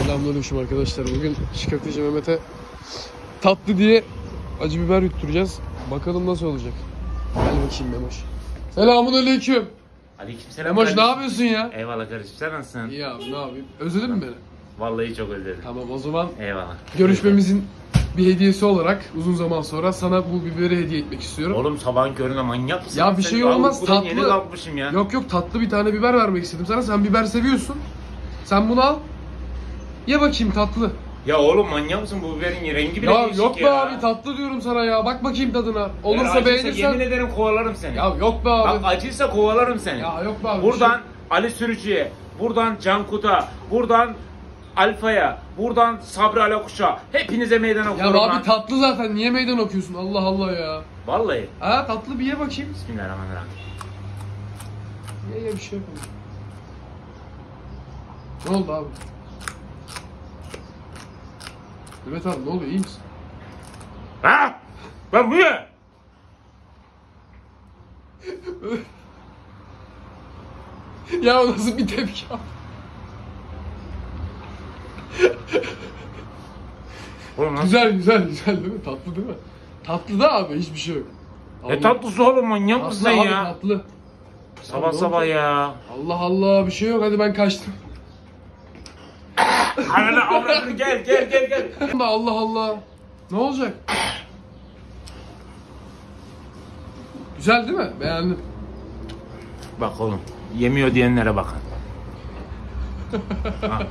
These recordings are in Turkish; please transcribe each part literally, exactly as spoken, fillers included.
Selamünaleyküm arkadaşlar. Bugün Şıkırtıcı Mehmet'e tatlı diye acı biber yutturacağız. Bakalım nasıl olacak. Gel bakayım Memoş. Selamünaleyküm. Aleykümselam. Memoş ne yapıyorsun ya? Eyvallah kardeşim, sen nasılsın? İyi abi, ne yapayım? Özledin mi beni? Vallahi çok özledim. Tamam, o zaman Eyvallah. görüşmemizin bir hediyesi olarak uzun zaman sonra sana bu biberi hediye etmek istiyorum. Oğlum sabahın köründe manyak mısın? Ya bir Sen şey daha olmaz, uykudan tatlı. Yeni kalkmışım ya. Yok yok, tatlı bir tane biber vermek istedim sana. Sen biber seviyorsun. Sen bunu al. Ye bakayım, tatlı. Ya oğlum manyak mısın? Bu biberin rengi bile Ya değişik yok be ya. abi, tatlı diyorum sana ya. Bak bakayım tadına. Eğer Olursa acıysa beğenirsen. yemin ederim kovalarım seni. Ya yok be abi. Bak acıysa kovalarım seni. Ya yok be abi. Buradan Ali Sürücü'ye, buradan Cankut'a, buradan Alfa'ya, buradan Sabri Alakuş'a hepinize meydan Ya okuyorum abi lan. tatlı zaten. Niye meydan okuyorsun? Allah Allah ya. Vallahi. Ha, tatlı bir ye bakayım. Bismillahirrahmanirrahim. Ye ye, bir şey yapalım. Ne oldu abi? Mehmet abi ne oluyor? İyi misin? Ha? Ben bu ya. Ya o nasıl bir tepki abi? Oğlum nasıl? Güzel güzel güzel değil mi? Tatlı değil mi? Tatlı da abi, hiçbir şey yok. Ne Allah- tatlısı oğlum, manyak mısın Tatlı sen abi, ya? tatlı. Sabah Abi, sabah ya. Allah Allah, bir şey yok, hadi ben kaçtım. Ananı avradını, gel gel gel gel. Allah Allah. Ne olacak? Güzel değil mi? Beğendim. Bak oğlum, yemiyor diyenlere bakın. Ha.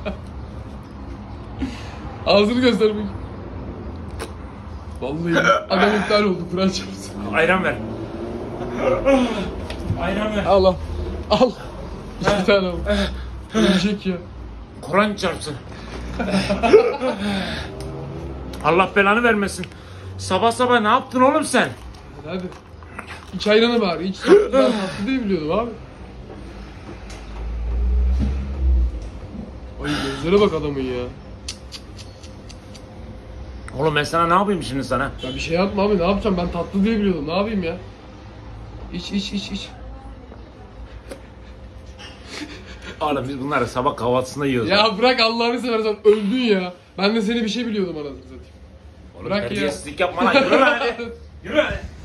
Ağzını göster bakayım. Vallahi adam iptal oldu. Kur'an çarpsın. Ayran ver. Ayran ver. Al al. Al. İki tane al. Ölecek ya. Kur'an çarpsın. Allah belanı vermesin. Sabah sabah ne yaptın oğlum sen? Hadi hadi. İç ayranı bari. İç tatlı, ben tatlı diye biliyordum abi. Ay gözlere bak adamın ya. Oğlum ben sana ne yapayım şimdi sana? Ya bir şey yapma abi, ne yapacağım, ben tatlı diye biliyordum, ne yapayım ya. İç iç iç iç. Oğlum biz bunları sabah kahvaltısında yiyoruz. Ya bırak Allah'ını seversen, öldün ya. Ben de seni bir şey biliyordum anasını satayım. Oğlum bırak ya. terbiyesizlik yapma lan, yürü lan hadi. Yürü hadi.